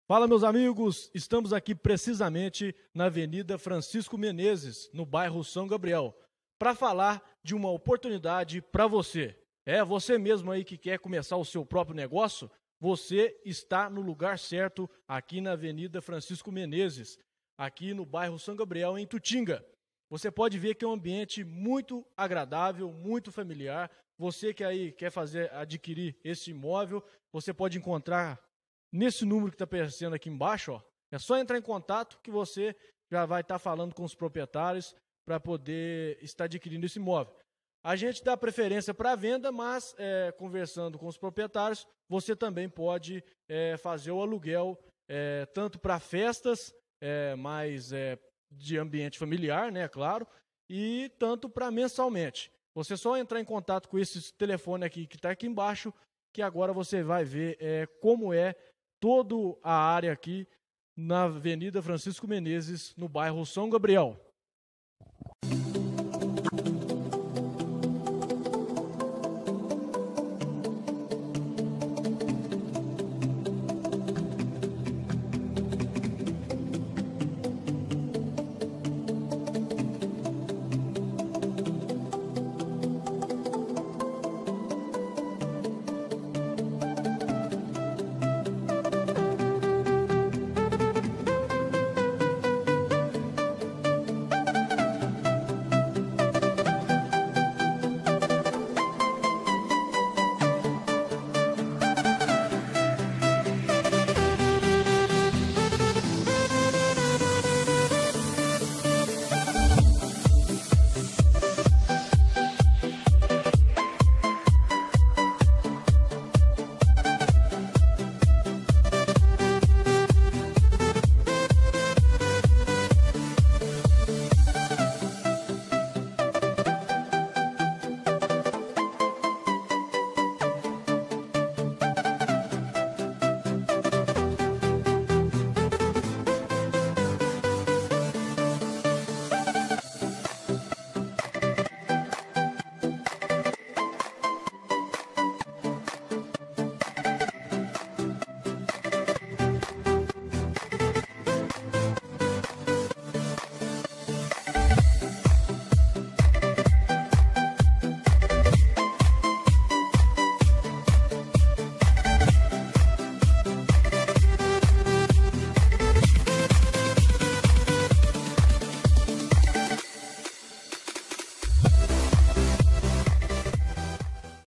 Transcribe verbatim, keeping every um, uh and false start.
Fala, meus amigos, estamos aqui precisamente na Avenida Francisco Menezes, no bairro São Gabriel, para falar de uma oportunidade para você. É, você mesmo aí que quer começar o seu próprio negócio, você está no lugar certo aqui na Avenida Francisco Menezes, aqui no bairro São Gabriel, em Tutinga. Você pode ver que é um ambiente muito agradável, muito familiar. Você que aí quer fazer, adquirir esse imóvel, você pode encontrar nesse número que está aparecendo aqui embaixo, ó. É só entrar em contato que você já vai estar falando com os proprietários para poder estar adquirindo esse imóvel. A gente dá preferência para a venda, mas é, conversando com os proprietários, você também pode é, fazer o aluguel, é, tanto para festas, é, mais é, de ambiente familiar, né, claro, e tanto para mensalmente. Você só entrar em contato com esse telefone aqui que está aqui embaixo, que agora você vai ver é, como é toda a área aqui na Avenida Francisco Menezes, no bairro São Gabriel.